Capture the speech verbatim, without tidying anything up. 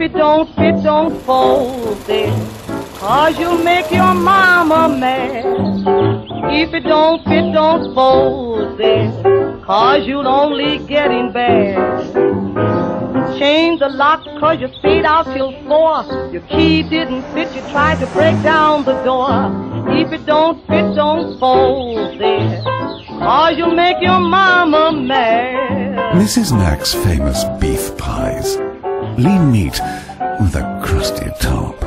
it don't fit, don't fold it, 'cause you'll make your mama mad. If it don't fit, don't fold it, 'cause you'll only get in bad. Change the lock 'cause you stayed out till four. Your key didn't fit, you tried to break down the door. If it don't fit, don't fold it, 'cause you'll make your mama mad. Missus Mack's famous beef pies. Lean meat with a crusty top.